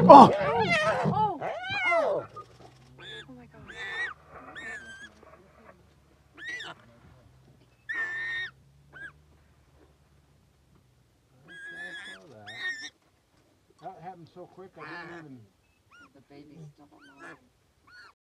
Oh! Oh! Oh! Oh my God. That happened so quick I didn't even... The baby's still alive.